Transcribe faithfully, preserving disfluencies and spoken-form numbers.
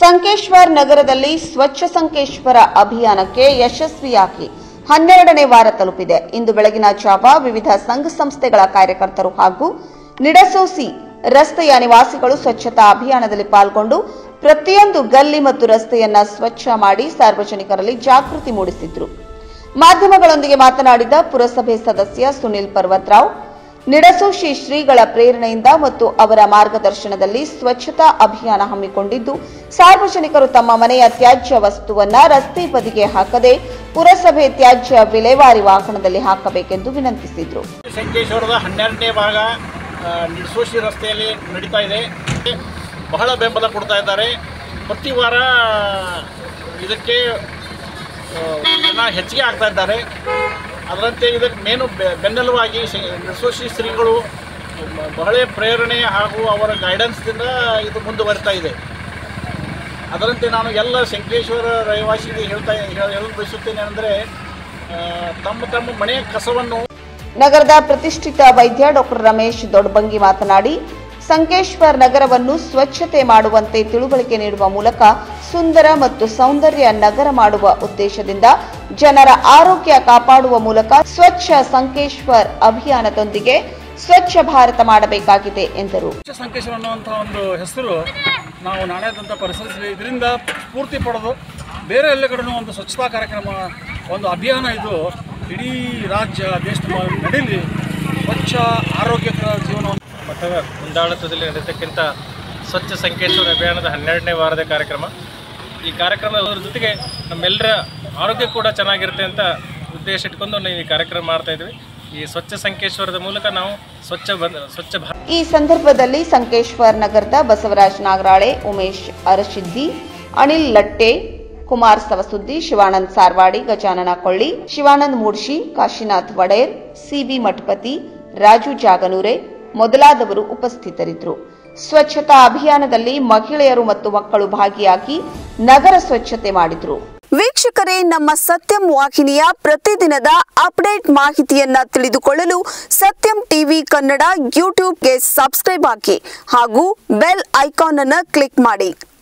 ಸಂಕೇಶ್ವರ್ ನಗರದಲ್ಲಿ ಸ್ವಚ್ಛ ಸಂಕೇಶ್ವರ ಅಭಿಯಾನಕ್ಕೆ ಯಶಸ್ವಿಯಾಗಿ ಹನ್ನೆರಡನೇ ವಾರ ತಲುಪಿದೆ. ಇಂದು ಬೆಳಗಿನ ಜಾವ ವಿವಿಧ ಸಂಘ ಸಂಸ್ಥೆಗಳ ಕಾರ್ಯಕರ್ತರು ಹಾಗೂ ನಿಡಸೋಸಿ ರಸ್ತೆಯ ನಿವಾಸಿಗಳು ಸ್ವಚ್ಛತಾ ಅಭಿಯಾನದಲ್ಲಿ ಪಾಲ್ಗೊಂಡು ಪ್ರತಿಯೊಂದು ಗಲ್ಲಿ ಮತ್ತು ರಸ್ತೆಯನ್ನ ಸ್ವಚ್ಛ ಮಾಡಿ ಸಾರ್ವಜನಿಕರಲ್ಲಿ ಜಾಗೃತಿ ಮೂಡಿಸಿದ್ರು. ಮಾಧ್ಯಮಗಳೊಂದಿಗೆ ಮಾತನಾಡಿದ ಪುರಸಭೆ ಸದಸ್ಯ ಸುನಿಲ್ ಪರ್ವತರಾವ್, ನಿಡಸೋಶಿ ಶ್ರೀಗಳ ಪ್ರೇರಣೆಯಿಂದ ಮತ್ತು ಅವರ ಮಾರ್ಗದರ್ಶನದಲ್ಲಿ ಸ್ವಚ್ಛತಾ ಅಭಿಯಾನ ಹಮ್ಮಿಕೊಂಡಿದ್ದು, ಸಾರ್ವಜನಿಕರು ತಮ್ಮ ಮನೆಯ ತ್ಯಾಜ್ಯ ವಸ್ತುವನ್ನ ರಸ್ತೆ ಬದಿಗೆ ಹಾಕದೆ ಪುರಸಭೆ ತ್ಯಾಜ್ಯ ವಿಲೇವಾರಿ ವಾಹನದಲ್ಲಿ ಹಾಕಬೇಕೆಂದು ವಿನಂತಿಸಿದರು. ಸಂಕೇಶ್ವರದ ಹನ್ನೆರಡನೇ ಭಾಗ ನಿಡಸೋಶಿ ರಸ್ತೆಯಲ್ಲಿ ನಡೀತಾ ಇದೆ. ಬಹಳ ಬೆಂಬಲ ಕೊಡ್ತಾ ಇದ್ದಾರೆ. ಪ್ರತಿ ವಾರ ಇದಕ್ಕೆ ಜನ ಹೆಚ್ಚಿಗೆ ಆಗ್ತಾ ಇದ್ದಾರೆ. ಅದರಂತೆ ಇದಕ್ಕೆ ಮೇನು ಬೆನ್ನೆಲುವಾಗಿ ನಿಡಸೋಶಿ ಶ್ರೀಗಳು ಬಹಳ ಪ್ರೇರಣೆ ಹಾಗೂ ಅವರ ಗೈಡೆನ್ಸ್ದಿಂದ ಇದು ಮುಂದುವರಿತಾ ಇದೆ. ಅದರಂತೆ ನಾನು ಎಲ್ಲ ಸಂಕೇಶ್ವರ ರಹಿವಾಸಿಗೆ ಹೇಳ್ತಾ ಹೇಳಲು ಬಯಸುತ್ತೇನೆ ಅಂದರೆ, ತಮ್ಮ ತಮ್ಮ ಮನೆಯ ಕಸವನ್ನು. ನಗರದ ಪ್ರತಿಷ್ಠಿತ ವೈದ್ಯ ಡಾಕ್ಟರ್ ರಮೇಶ್ ದೊಡ್ಡಬಂಗಿ ಮಾತನಾಡಿ, ಸಂಕೇಶ್ವರ್ ನಗರವನ್ನು ಸ್ವಚ್ಛತೆ ಮಾಡುವಂತೆ ತಿಳುವಳಿಕೆ ನೀಡುವ ಮೂಲಕ ಸುಂದರ ಮತ್ತು ಸೌಂದರ್ಯ ನಗರ ಮಾಡುವ ಉದ್ದೇಶದಿಂದ ಜನರ ಆರೋಗ್ಯ ಕಾಪಾಡುವ ಮೂಲಕ ಸ್ವಚ್ಛ ಸಂಕೇಶ್ವರ್ ಅಭಿಯಾನದೊಂದಿಗೆ ಸ್ವಚ್ಛ ಭಾರತ ಮಾಡಬೇಕಾಗಿದೆ ಎಂದರು. ಸ್ವಚ್ಛ ಸಂಕೇಶ್ವರ ಅನ್ನುವಂಥ ಒಂದು ಹೆಸರು ನಾವು ನಾಣ್ಯದಂತ ಪರಿಸರಿಸಿ ಇದರಿಂದ ಸ್ಫೂರ್ತಿ ಪಡೆದು ಬೇರೆ ಎಲ್ಲ ಕಡೆನೂ ಒಂದು ಸ್ವಚ್ಛತಾ ಕಾರ್ಯಕ್ರಮ, ಒಂದು ಅಭಿಯಾನ ಇದು ಇಡೀ ರಾಜ್ಯ ದೇಶದ ನಡೀಲಿ. ಸ್ವಚ್ಛ ಆರೋಗ್ಯಕರ ಜೀವನವನ್ನು ಮಠದ ಮುಂದಾಳತ್ವದಲ್ಲಿ ನಡೆಸತಕ್ಕಂಥ ಸ್ವಚ್ಛ ಸಂಕೇಶ್ವರ ಅಭಿಯಾನದ ಹನ್ನೆರಡನೇ ವಾರದ ಕಾರ್ಯಕ್ರಮ. ಈ ಕಾರ್ಯಕ್ರಮದ ಜೊತೆಗೆ ನಮ್ಮೆಲ್ಲರ ಆರೋಗ್ಯ ಕೂಡ ಚೆನ್ನಾಗಿರುತ್ತೆ ಅಂತ ಉದ್ದೇಶ ಇಟ್ಕೊಂಡು ನಾವು ಈ ಕಾರ್ಯಕ್ರಮ ಮಾಡ್ತಾ ಇದ್ವಿ. ಈ ಸ್ವಚ್ಛ ಸಂಕೇಶ್ವರದ ಮೂಲಕ ನಾವು ಸ್ವಚ್ಛ ಸ್ವಚ್ಛ ಈ ಸಂದರ್ಭದಲ್ಲಿ ಸಂಕೇಶ್ವರ್ ನಗರದ ಬಸವರಾಜ್ ನಾಗರಾಳೆ, ಉಮೇಶ್ ಅರಶಿದ್ದಿ, ಅನಿಲ್ ಲಟ್ಟೆ, ಕುಮಾರ್ ಸವಸುದ್ದಿ, ಶಿವಾನಂದ್ ಸಾರ್ವಾಡಿ, ಗಜಾನನ ಕೊಳ್ಳಿ, ಶಿವಾನಂದ್ ಮೂಡ್ಶಿ, ಕಾಶಿನಾಥ್ ವಡೇರ್, ಸಿಬಿ ಮಠಪತಿ, ರಾಜು ಜಾಗನೂರೆ ಮೊದಲಾದವರು ಉಪಸ್ಥಿತರಿದ್ದರು. ಸ್ವಚ್ಛತಾ ಅಭಿಯಾನದಲ್ಲಿ ಮಹಿಳೆಯರು ಮತ್ತು ಮಕ್ಕಳು ಭಾಗಿಯಾಗಿ ನಗರ ಸ್ವಚ್ಛತೆ ಮಾಡಿದರು. ವೀಕ್ಷಕರೇ, ನಮ್ಮ ಸತ್ಯಂ ವಾಹಿನಿಯ ಪ್ರತಿದಿನದ ಅಪ್ಡೇಟ್ ಮಾಹಿತಿಯನ್ನ ತಿಳಿದುಕೊಳ್ಳಲು ಸತ್ಯಂ ಟಿವಿ ಕನ್ನಡ ಯೂಟ್ಯೂಬ್ಗೆ ಸಬ್ಸ್ಕ್ರೈಬ್ ಆಗಿ ಹಾಗೂ ಬೆಲ್ ಐಕಾನ್ ಅನ್ನು ಕ್ಲಿಕ್ ಮಾಡಿ.